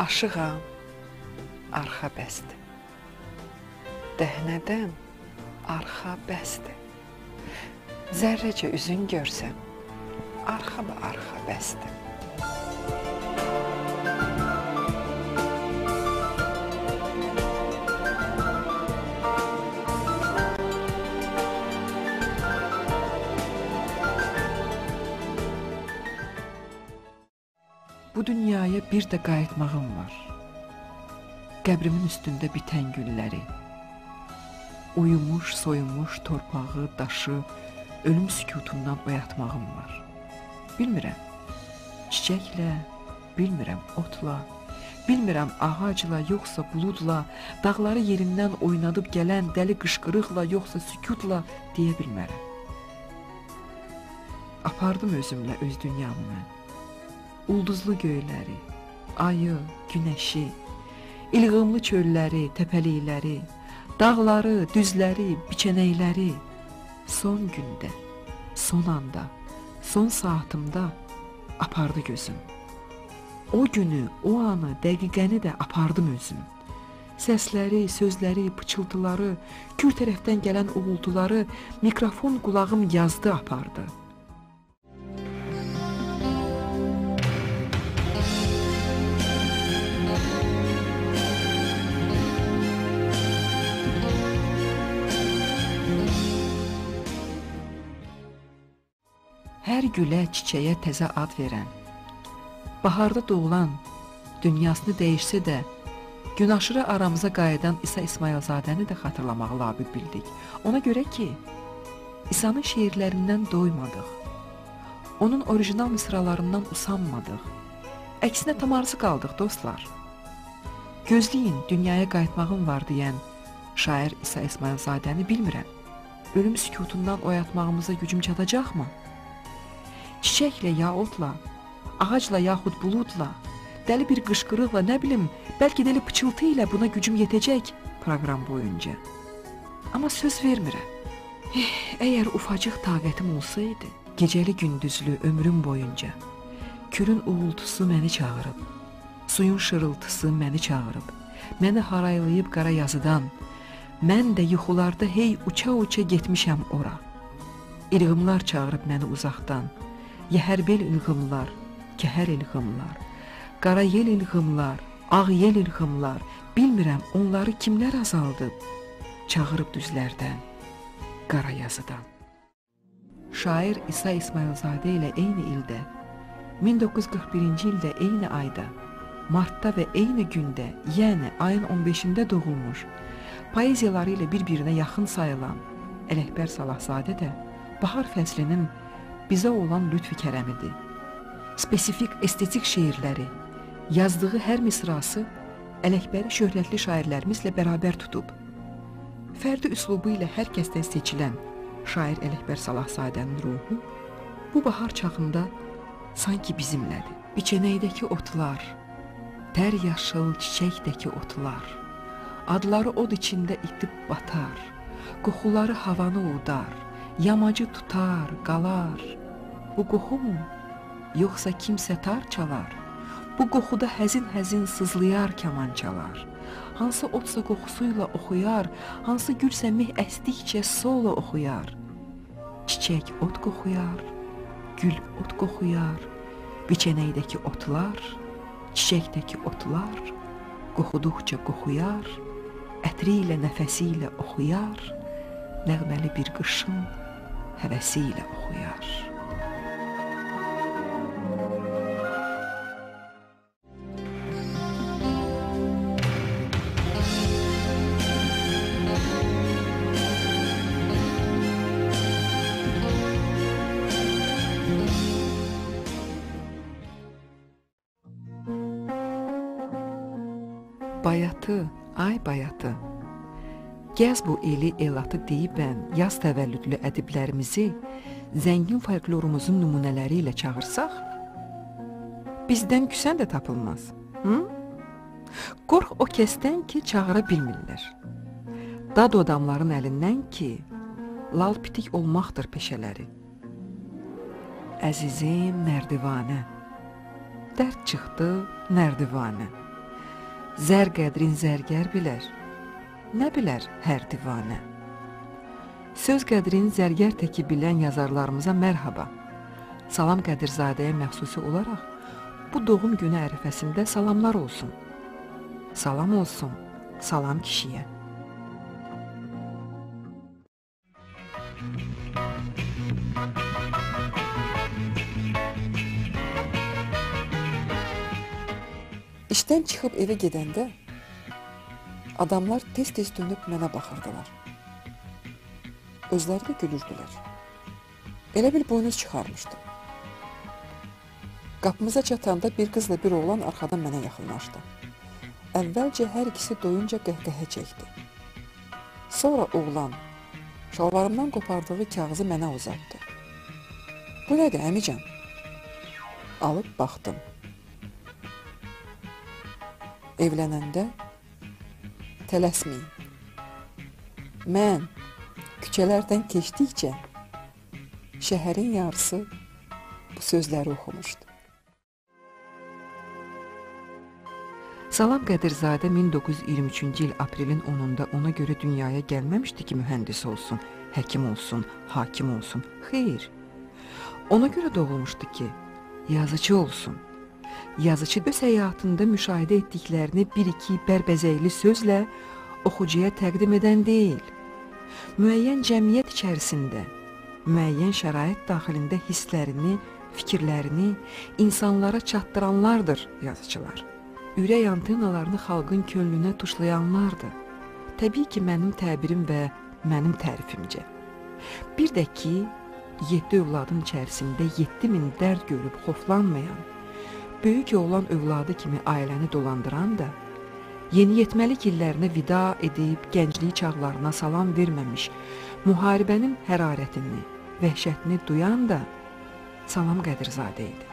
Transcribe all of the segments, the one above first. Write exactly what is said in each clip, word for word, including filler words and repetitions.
Aşığam, arxa bəsdir. Dəhnədən arxa bəsdir. Zərrəcə üzün görsəm, arxa mı arxa bəsdir. Bu dünyaya bir də qayıtmağım var. Qəbrimin üstündə bitən gülləri, uyumuş, soyumuş torpağı, daşı, ölüm sükutundan oyatmağım var. Bilmirəm, çiçəklə, bilmirəm otla, bilmirəm ağacla, yoxsa buludla, dağları yerindən oynadıb gələn dəli qışqırıqla, yoxsa sükutla deyə bilmərəm. Apardım özümlə öz dünyamı mən. Ulduzlu göyləri, ayı, günəşi, ilğımlı çölləri, təpəlikləri, dağları, düzləri, biçənəkləri son gündə, son anda, son saatımda apardı gözüm. O günü, o anı, dəqiqəni də apardım özüm. Səsləri, sözləri, pıçıltıları, kür tərəfdən gələn uğultuları mikrofon qulağım yazdı, apardı. Hər gülə, çiçəyə təzə ad verən, baharda doğulan, dünyasını dəyişsə də, gün aşırı aramıza qayıdan İsa İsmayılzadəni də xatırlamağı labüd bildik. Ona görə ki, İsa'nın şeirlərindən doymadıq, onun orijinal misralarından usanmadıq, əksinə tam arzu qaldıq dostlar. Gözləyin, dünyaya qayıtmağım var deyən şair İsa İsmayılzadəni bilmirəm, ölüm sükutundan oyatmağımıza gücüm çatacaqmı? Çiçəklə ya otla, ağacla yaxud buludla, dəli bir qışqırıqla, nə bilim, bəlkə dəli pıçıltı ilə buna gücüm yetəcək proqram boyunca. Amma söz vermirəm. Eh, əgər ufacıq taqətim olsaydı, gecəli gündüzlü ömrüm boyunca, külün uğultusu məni çağırıb, suyun şırıltısı məni çağırıb, məni haraylayıb qara yazıdan, mən də yuxularda hey uça-uça getmişəm ora. İlğımlar çağırıb məni uzaqdan, yəhərbel ilğımlar, kəhər ilğımlar, qara yel ilğımlar, ağ yel ilğımlar, bilmirəm onları kimlər azaldıb, çağırıb düzlərdən, qara yazıdan. Şair İsa İsmayılzadə ilə eyni ildə, min doqquz yüz qırx birinci ildə eyni ayda, martda və eyni gündə, yəni ayın on beşində doğulmuş, poeziyaları ilə bir-birinə yaxın sayılan Ələkbər Salahzadə də bahar fəslinin bizə olan lütfi kərəmidir. Spesifik estetik şeirləri, yazdığı hər misrası Ələkbəri şöhrətli şairlərimizlə bərabər tutub. Fərdi üslubu ilə hər kəsdən seçilən şair Ələkbər Salahzadənin ruhu bu bahar çağında sanki bizimlədir. Biçənəkdəki otlar, tər yaşıl çiçəkdəki otlar, adları od içində itib batar, qoxuları havanı udar, yamacı tutar, qalar. Bu qoxu mu? Yoxsa kimsə tar çalar? Bu qoxuda həzin-həzin sızlayar kamançalar. Hansı otsa qoxusuyla oxuyar, hansı gülsə meh əsdikcə solo oxuyar. Çiçək ot qoxuyar, gül ot qoxuyar, biçənəkdəki otlar, çiçəkdəki otlar, qoxuduqca qoxuyar, ətri ilə, nəfəsi ilə oxuyar, nəğməli bir qışın həvəsi ilə oxuyar. Bayatı, ay bayatı, gəz bu eli elatı deyibən yaz təvəllüdlü ədiblərimizi zəngin folklorumuzun nümunələri ilə çağırsaq, bizdən küsən də tapılmaz. Hı? Qorx o kəsdən ki, çağıra bilmirlər. Dad adamların əlindən ki, lal pitik olmaqdır peşələri. Əzizim nərdivanə, dərd çıxdı nərdivanə. Zər qədrin zərgər bilər, nə bilər hər divanə. Söz qədrin zərgər təki bilən yazarlarımıza mərhaba. Salam Qədirzadəyə məxsusi olaraq bu doğum günü ərəfəsində salamlar olsun. Salam olsun, salam kişiyə. İşdən çıxıb evə gedəndə adamlar tez-tez dönüb mənə baxırdılar. Özləri də gülürdülər. Elə bil boynuz çıxarmışdım. Qapımıza çatanda bir qızla bir oğlan arxadan mənə yaxınlaşdı. Əvvəlcə hər ikisi doyunca qəhqəhə çəkdi. Sonra oğlan şalvarımdan qopardığı kağızı mənə uzatdı. Bu nədir əmican? Alıb baxdım. Evlənəndə tələsməyin. Mən küçələrdən keçdikcə şəhərin yarısı bu sözləri oxumuşdu. Salam Qədirzadə min doqquz yüz iyirmi üçüncü il aprelin onunda ona görə dünyaya gəlməmişdi ki, mühəndis olsun, həkim olsun, hakim olsun. Xeyr, ona görə doğulmuşdu ki, yazıcı olsun. Yazıcı öz həyatında müşahidə etdiklərini bir-iki bərbəzəkli sözlə oxucuya təqdim edən deyil, müəyyən cəmiyyət içərisində, müəyyən şərait daxilində hisslərini, fikirlərini insanlara çatdıranlardır yazıcılar. Ürək antenalarını xalqın könlünə tuşlayanlardır. Təbii ki, mənim təbirim və mənim tərifimcə. Bir də ki, yeddi övladın içərisində yeddi min dərd görüb xoflanmayan, böyük oğlan övladı kimi ailəni dolandıran da, yeniyetməlik illərinə vida edib gəncliyi çağlarına salam verməmiş, müharibənin hərarətini, vəhşətini duyan da Salam Qədirzadə idi.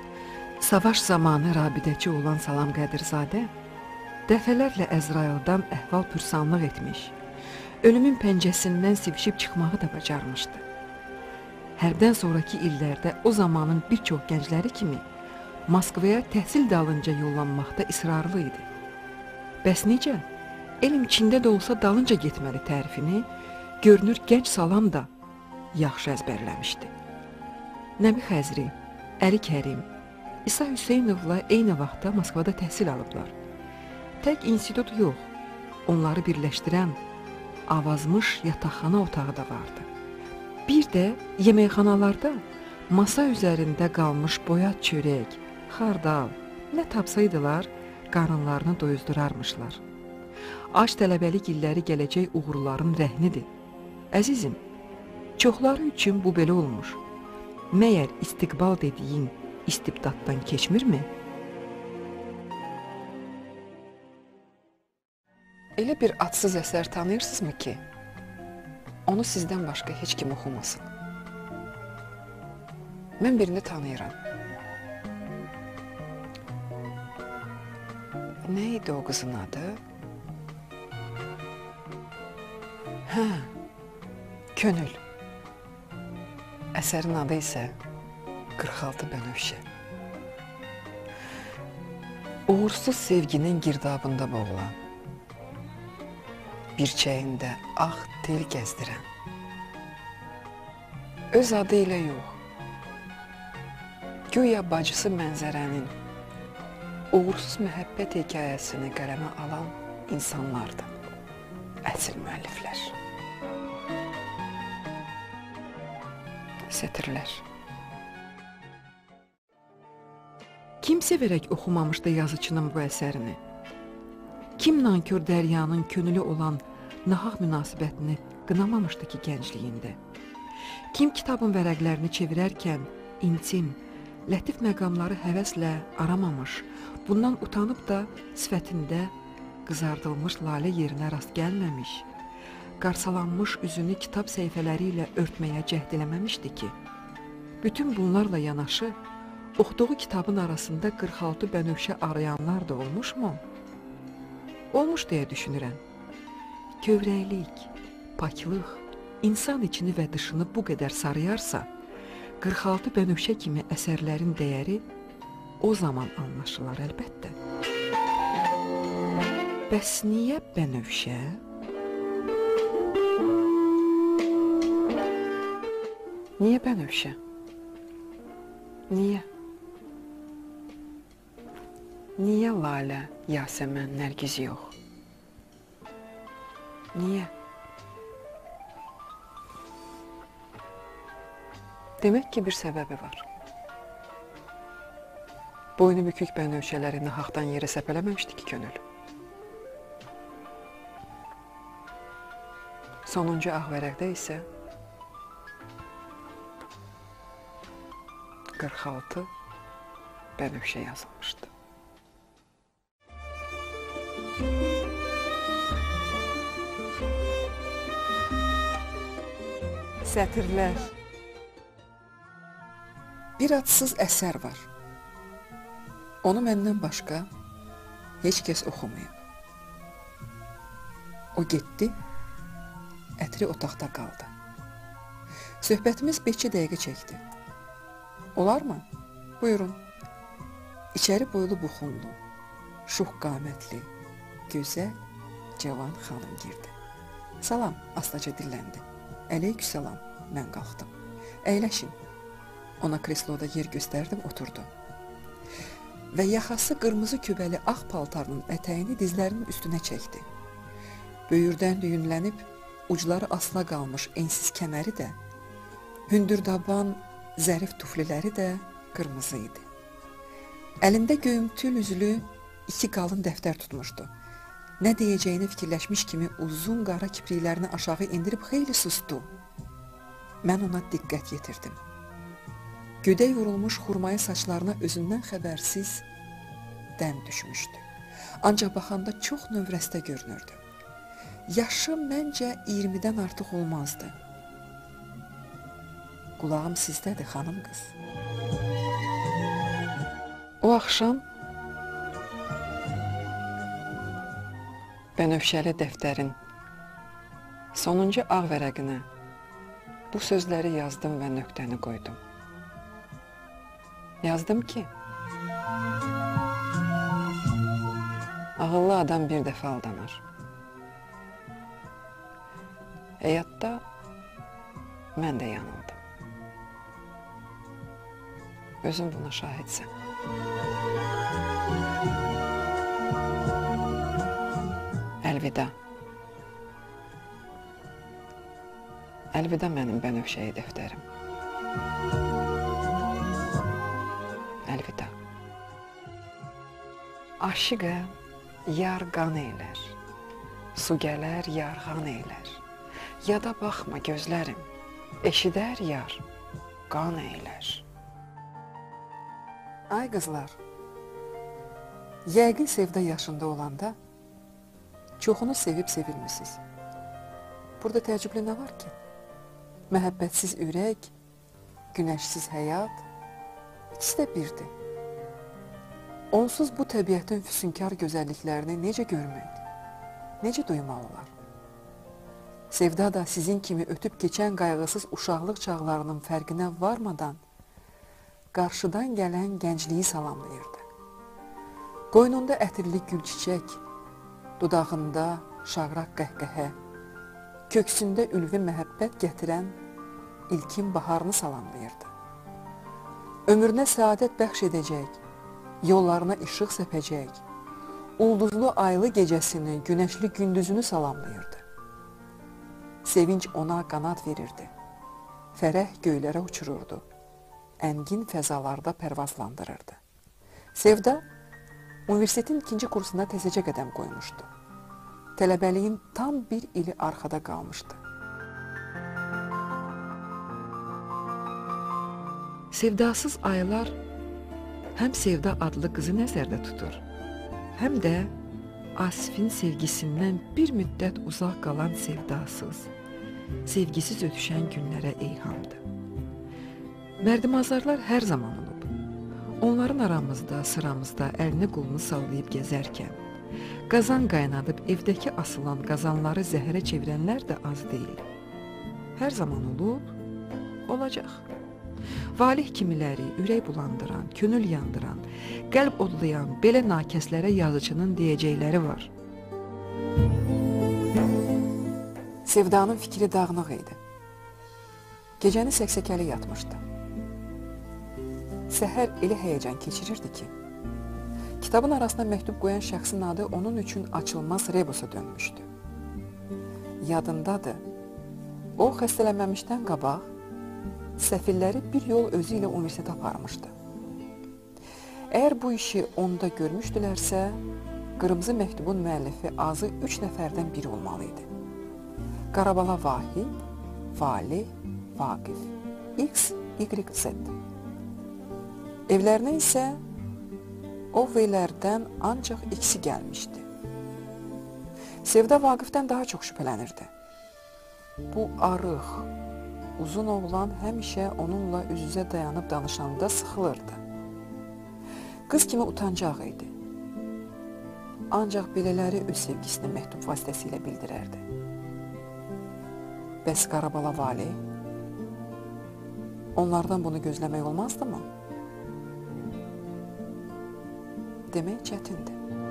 Savaş zamanı rabidəçi olan Salam Qədirzadə dəfələrlə Əzraildən əhval-pürsanlıq etmiş, ölümün pəncəsindən sivişib çıxmağı da bacarmışdı. Hərdən sonraki illərdə o zamanın bir çox gəncləri kimi Moskvaya təhsil dalınca yollanmaqda israrlı idi. Bəs necə? Elm Çində də olsa dalınca getməli tərifini görünür gənc Salam da yaxşı əzbərləmişdi. Nəbi Xəzri, Əli Kərim, İsa Hüseynovla eyni vaxtda Moskvada təhsil alıblar. Tək institut yox, onları birləşdirən avazmış yataqxana otağı da vardı. Bir də yeməkxanalarda masa üzərində qalmış boyat çörək, xardal, nə tapsaydılar, qarınlarını doyuzdurarmışlar. Ac tələbəlik illəri gələcək uğurların rəhnidir. Əzizim, çoxları üçün bu belə olmuş. Məyər istiqbal dediyin istibdaddan keçmirmi? Elə bir adsız əsər tanıyırsınızmı ki, onu sizdən başqa heç kim oxumasın? Mən birini tanıyıram. Nə idi o qızın adı? Hə, Könül. Əsərin adı isə qırx altı Bənövşə. Uğursuz sevginin girdabında boğulan, bir çəyində ağ tel gəzdirən, öz adı ilə yox, güya bacısı mənzərənin uğursuz məhəbbət hekayəsini qələmə alan insanlardır, əsl müəlliflər. Sətirlər. Kim sevərək oxumamışdı yazıçının bu əsərini? Kim nankör dəryanın könülü olan nahaq münasibətini qınamamışdı ki gəncliyində? Kim kitabın vərəqlərini çevirərkən intim, lətif məqamları həvəslə aramamış, bundan utanıb da sifətində qızardılmış lalə yerinə rast gəlməmiş, qarsalanmış üzünü kitab səhifələri ilə örtməyə cəhd eləməmişdi ki, bütün bunlarla yanaşı, oxuduğu kitabın arasında qırx altı Bənövşə arayanlar da olmuşmu? Olmuş deyə düşünürəm. Kövrəklik, paklıq, insan içini və dışını bu qədər sarıyarsa, qırx altı Bənövşə kimi əsərlərin dəyəri o zaman anlaşılar əlbəttə. Bəs niyə Bənövşə? Niyə Bənövşə? Niyə? Niyə Lalə, Yasəmən, Nərgiz yox? Niyə? Demək ki, bir səbəbi var. Boynu bükük Bənövşələri nahaqdan yerə səpələməmişdi ki, könül. Sonuncu ağ vərəqdə isə qırx altı Bənövşə yazılmışdı. Sətirlər. Bir adsız əsər var. Onu məndən başqa heç kəs oxumayıb. O getdi, ətri otaqda qaldı. Söhbətimiz beş dəqiqə çəkdi. Olarmı? Buyurun. İçəri boylu buxunlu, şux qamətli, gözəl, cavan xanım girdi. Salam, astaca dilləndi. Əleyhissalam, mən qalxdım. Əyləşin. Ona kresloda yer göstərdim, oturdu. Və yaxası qırmızı kübəli ağ paltarının ətəyini dizlərinin üstünə çəkdi. Böyürdən düyünlənib, ucları asla qalmış ensiz kəməri də, hündürdaban, zərif tufliləri də qırmızı idi. Əlində göyümtül üzlü iki qalın dəftər tutmuşdu. Nə deyəcəyini fikirləşmiş kimi uzun qara kipriklərini aşağı indirib xeyli sustu. Mən ona diqqət yetirdim. Gödə yorulmuş xurmayı saçlarına özündən xəbərsiz dən düşmüşdü. Ancaq baxanda çox növrəstə görünürdü. Yaşı məncə iyirmidən artıq olmazdı. Qulağım sizdədir, xanım qız. O axşam Bənövşəli dəftərin sonuncu ağ vərəqinə bu sözləri yazdım və nöqtəni qoydum. Yazdım ki, ağıllı adam bir dəfə aldanar. Həyatda mən də yanıldım. Özüm buna şahidsən. Əlvida. Əlvida mənim Bənövşəyi dəftərim. Əlvida. Aşıqə yar qan eylər, su gələr yarğan eylər. Yada baxma gözlərim, eşidər yar qan eylər. Ay qızlar, yəqin sevda yaşında olanda çoxunu sevib sevilmişsiniz. Burada təəccüblü nə var ki? Məhəbbətsiz ürək, günəşsiz həyat, ikisi də birdir. Onsuz bu təbiətin füsunkar gözəlliklərini necə görmək, necə duymaq olar? Sevda da sizin kimi ötüb keçən qayğısız uşaqlıq çağlarının fərqinə varmadan qarşıdan gələn gəncliyi salamlayırdı. Qoynunda ətirli gül çiçək, dudağında şaqraq qəhqəhə, köksündə ülvi məhəbbət gətirən ilkin baharını salamlayırdı. Ömrünə səadət bəxş edəcək, yollarına işıq səpəcək, ulduzlu aylı gecəsini, günəşli gündüzünü salamlayırdı. Sevinç ona qanad verirdi, fərəh göylərə uçururdu, əngin fəzalarda pərvazlandırırdı. Sevda, universitetin ikinci kursuna təzəcə qədəm qoymuşdu. Tələbəliyin tam bir ili arxada qalmışdı. Sevdasız aylar həm Sevda adlı qızı nəzərdə tutur, həm də Asifin sevgisindən bir müddət uzaq qalan sevdasız, sevgisiz ötüşən günlərə eyhamdır. Mərdimazarlar hər zaman olub. Onların aramızda, sıramızda əlini qolunu sallayıb gəzərkən, qazan qaynadıb evdəki asılan qazanları zəhərə çevirənlər də az deyil. Hər zaman olub, olacaq. Valih kimiləri ürək bulandıran, könül yandıran, qəlb odlayan belə nakəslərə yazıcının deyəcəkləri var. Sevdanın fikri dağınıq idi. Gecəni səksəkəli yatmışdı. Səhər elə həyəcan keçirirdi ki, kitabın arasına məktub qoyan şəxsin adı onun üçün açılmaz rebusa dönmüşdü. Yadındadır, o xəstələnməmişdən qabaq səfirləri bir yol özü ilə universitetə aparmışdı. Əgər bu işi onda görmüşdülərsə, qırmızı məktubun müəllifi azı üç nəfərdən biri olmalı idi. Qarabala Vahid, Valih, Vaqif, X, Y, Z. Evlərinə isə o V-lərdən ancaq X-i gəlmişdi. Sevda Vaqifdən daha çox şübhələnirdi. Bu arıq, uzun oğlan həmişə onunla üz-üzə dayanıb danışanda sıxılırdı. Qız kimi utancaq idi. Ancaq belələri öz sevgisini məktub vasitəsilə bildirərdi. Bəs Qarabala Valih? Onlardan bunu gözləmək olmazdı mı? Demək çətindir.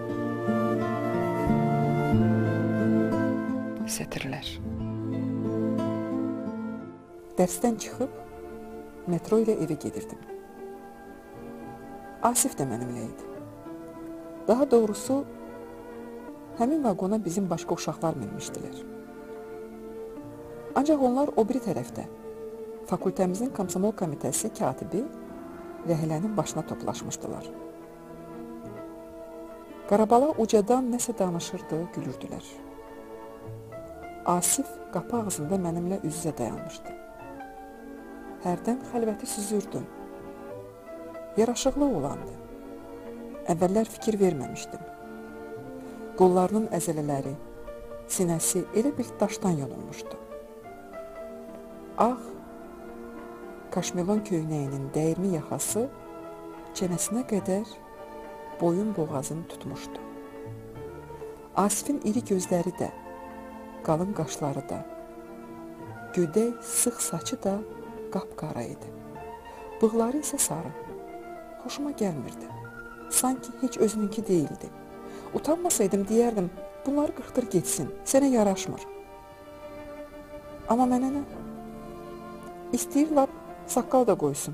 Sətirlər. Dərsdən çıxıb metro ilə evə gedirdim. Asif də mənimlə idi. Daha doğrusu, həmin vaqona bizim başqa uşaqlar minmişdilər. Ancaq onlar o biri tərəfdə, fakültəmizin komsomol komitəsi katibi Rəhilənin başına toplaşmışdılar. Qarabala ucadan nəsə danışırdı, gülürdülər. Asif qapı ağzında mənimlə üz-üzə dayanmışdı. Hərdən xəlvəti süzürdüm. Yaraşıqlı olandı. Əvvəllər fikir verməmişdim. Qollarının əzələləri, sinəsi elə bir daşdan yonulmuşdu. Ağ, kaşmelon köynəyinin dəyirmi yaxası çənəsinə qədər boyun boğazını tutmuşdu. Asifin iri gözləri də, qalın qaşları da, gödək sıx saçı da qapqara idi. Bığları isə sarı. Xoşuma gəlmirdi. Sanki heç özününki deyildi. Utanmasaydım deyərdim, bunları qırxdır getsin, sənə yaraşmır. Amma mənə nə? İstəyir lap saqqal da qoysun.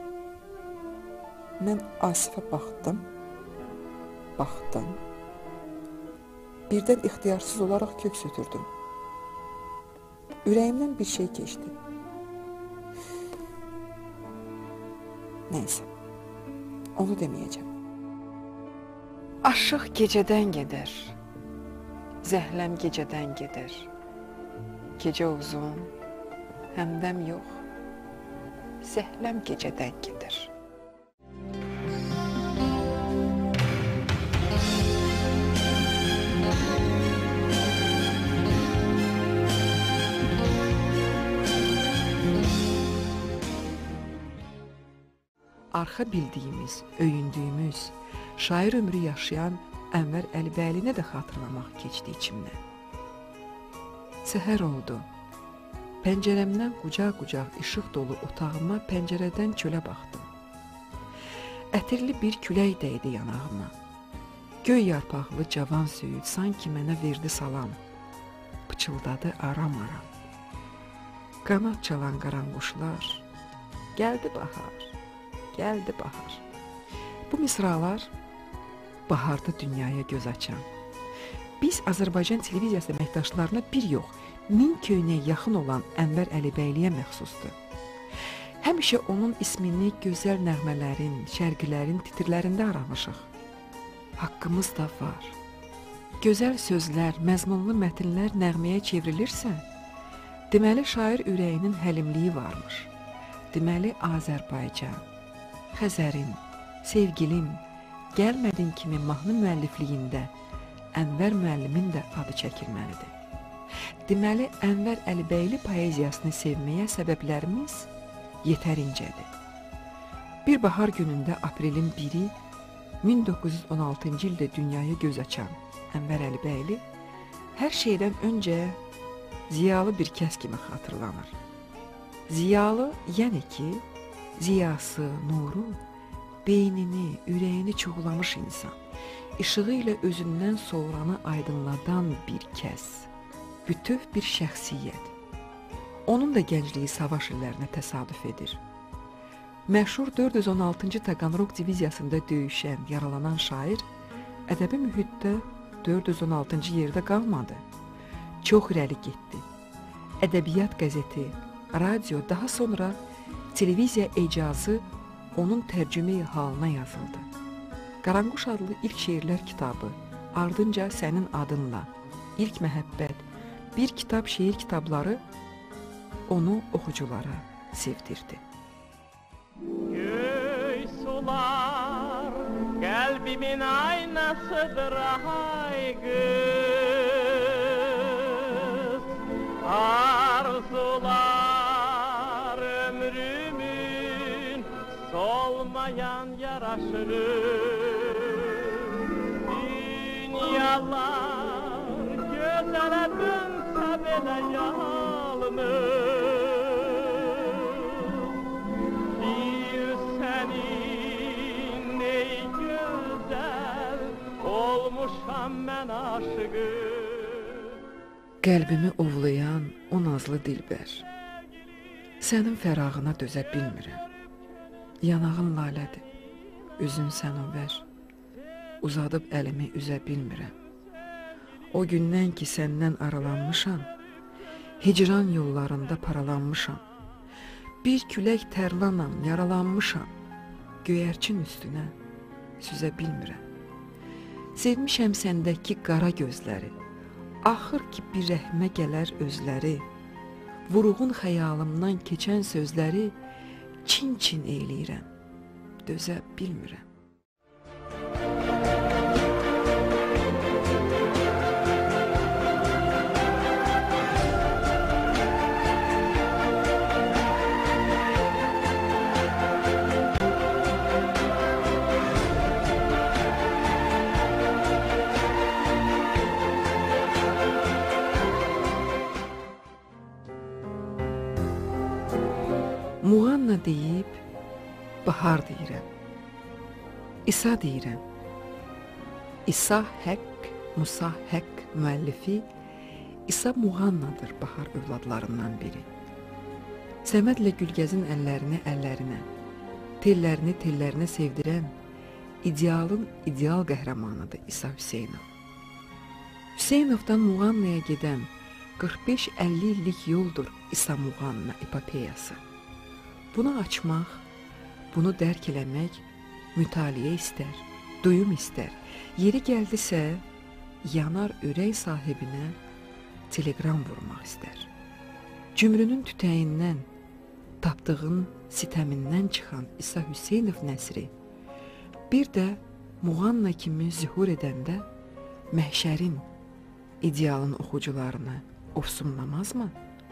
Mən Asifə baxdım, baxdım. Birdən ixtiyarsız olaraq köks ötürdüm. Ürəyimdən bir şey keçdi. Nəysə, onu deməyəcəm. Aşıq gecədən gedir, zəhləm gecədən gedir. Gecə uzun, həmdəm yox, zəhləm gecədən gedir. Arxa bildiyimiz, öyündüyümüz, şair ömrü yaşayan Ənvər Əlibəylinə də xatırlamaq keçdi içimdən. Səhər oldu. Pəncərəmdən qucaq-qucaq işıq dolu otağıma pəncərədən çölə baxdım. Ətirli bir külək dəydi yanağıma. Göy yarpaqlı cavan söyüd sanki mənə verdi salam. Pıçıldadı aram-aram. Qanad çalan qaranquşlar, gəldi bahar, gəldi bahar. Bu misralar baharda dünyaya göz açan. Biz Azərbaycan televiziyası əməkdaşlarına bir yox, min köynəyə yaxın olan Ənvər Əlibəyliyə məxsusdur. Həmişə onun ismini gözəl nəğmələrin, şərqilərin titrlərində aramışıq. Haqqımız da var. Gözəl sözlər, məzmunlu mətnlər nəğməyə çevrilirsə, deməli şair ürəyinin həlimliyi varmış. Deməli Azərbaycan, Xəzərin, sevgilim, gəlmədin kimi mahnı müəllifliyində Ənvər müəllimin də adı çəkilməlidir. Deməli, Ənvər Əlibəyli poeziyasını sevməyə səbəblərimiz yetərincədir. Bir bahar günündə aprelin biri min doqquz yüz on altıncı ildə dünyaya göz açan Ənvər Əlibəyli hər şeydən öncə ziyalı bir kəs kimi xatırlanır. Ziyalı, yəni ki, ziyası, nuru, beynini, ürəyini çuğulamış insan. işığı ilə özündən soğuranı aydınladan bir kəs, bütöv bir şəxsiyyət. Onun da gəncliyi savaş illərinə təsadüf edir. Məşhur dörd yüz on altıncı Taganrog diviziyasında döyüşən, yaralanan şair ədəbi mühitdə dörd yüz on altıncı yerdə qalmadı. Çox irəli getdi. Ədəbiyyat qəzeti, radio, daha sonra televiziya icazı onun tərcümeyi halına yazıldı. Qaranquş adlı ilk şeirlər kitabı, ardınca Sənin adınla, İlk məhəbbət, bir kitab şeir kitabları onu oxuculara sevdirdi. Göy sular kalbimin aynasıdır hay kız. Arzular ömrümün solmayan yaraşırı. Dünyalar gözele dönse bile yalnız. Mən aşıqım. Qəlbimi ovlayan o nazlı dilbər, sənin fərağına dözə bilmirəm. Yanağın lalədir, üzün sənuvər, uzadıb əlimi üzə bilmirəm. O gündən ki səndən aralanmışam, hicran yollarında paralanmışam. Bir külək tərlanam, yaralanmışam, göyərçin üstünə süzə bilmirəm. Sevmişəm səndəki qara gözləri, axır ki bir rəhmə gələr özləri, vuruğun xəyalımdan keçən sözləri çin-çin eyləyirəm, dözə bilmirəm. Muğanna deyib, bahar deyirəm, İsa deyirəm. İsa Həq, Musa Həq müəllifi İsa Muğannadır bahar övladlarından biri. Səmədlə Gülgəzin əllərini əllərinə, tellərini tellərinə sevdirən idealın ideal qəhrəmanıdır İsa Hüseynov. Hüseynovdan Muğannaya gedən qırx beş əlli illik yoldur İsa Muğanna epopeyası. Bunu açmaq, bunu dərk eləmək mütaliə istər, duyum istər. Yeri gəldisə, yanar ürək sahibinə telegram vurmaq istər. Cümrünün tütəyindən, tapdığın sitəmindən çıxan İsa Hüseynov nəsri bir də Muğanna kimi zühur edəndə məhşərin, idealın oxucularını ofsunlamazmı?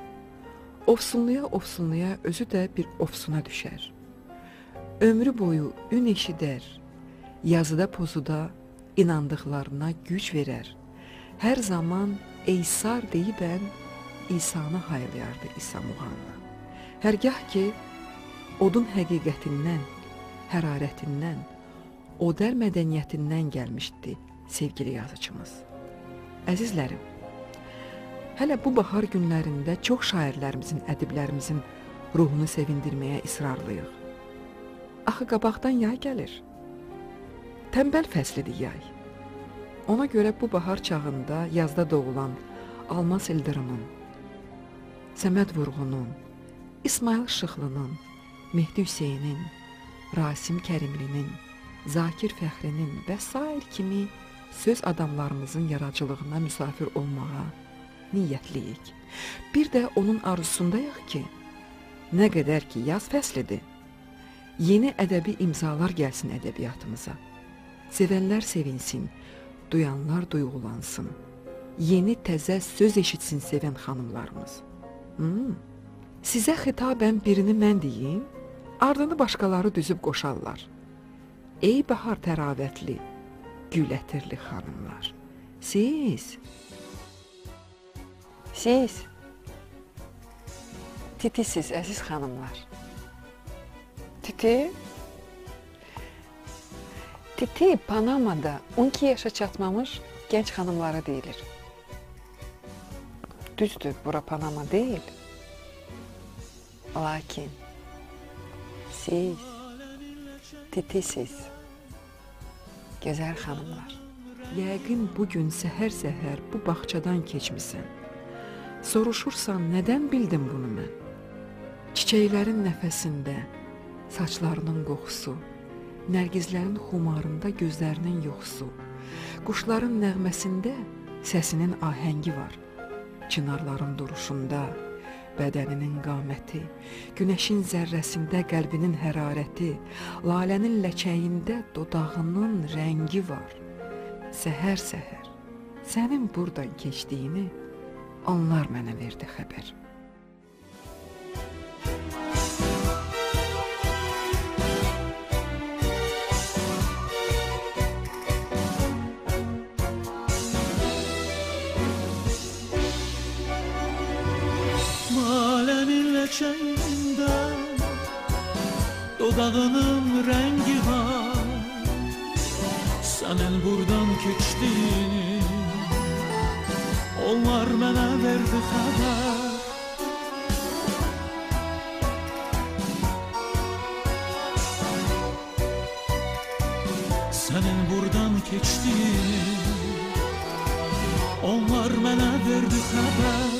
Ofsunluya-ofsunluya özü də bir ofsuna düşər. Ömrü boyu ün eşidər, yazıda pozuda inandıqlarına güc verər. Hər zaman eysar deyibən İsanı haylayardı İsa Muğanna. Hərgah ki, odun həqiqətindən, hərarətindən, odər mədəniyyətindən gəlmişdi sevgili yazıcımız. Əzizlərim, hələ bu bahar günlərində çox şairlərimizin, ədiblərimizin ruhunu sevindirməyə israrlıyıq. Axı qabaqdan yay gəlir. Tənbəl fəslidir yay. Ona görə bu bahar çağında yazda doğulan Almaz İldırımın, Səməd Vurğunun, İsmail Şıxlının, Mehdi Hüseynin, Rasim Kərimlinin, Zakir Fəxrinin və sair kimi söz adamlarımızın yaradıcılığına müsafir olmağa niyyətliyik. Bir də onun arzusundayıq ki, nə qədər ki yaz fəslidir, yeni ədəbi imzalar gəlsin ədəbiyyatımıza. Sevənlər sevinsin, duyanlar duyğulansın, yeni təzə söz eşitsin sevən xanımlarımız. Hmm. Sizə xitabən birini mən deyim, ardını başqaları düzüb qoşarlar. Ey bahar təravətli, gül ətirli xanımlar, siz... Siz titisiz, əziz xanımlar. Titi Titi Panama'da on iki yaşa çatmamış genç hanımlara deyilir. Düzdür, bura Panama değil. Lakin siz, Titisiz, gözəl xanımlar. Yəqin bugün səhər-səhər bu bağçadan keçmisən. Soruşursan, nədən bildim bunu mən? Çiçəklərin nəfəsində, saçlarının qoxusu, nərgizlərin xumarında gözlərinin yoxsu, quşların nəğməsində səsinin ahəngi var. Çınarların duruşunda bədəninin qaməti, günəşin zərrəsində qəlbinin hərarəti, lalənin ləçəyində dodağının rəngi var. Səhər-səhər sənin buradan keçdiyini onlar mənə verdi xəbər. Lalənin ləçəyində dodağının rəngi var. Sənin buradan keçdiyini onlar mənə verdi xəbər. Sənin buradan keçdiyini onlar mənə verdi xəbər.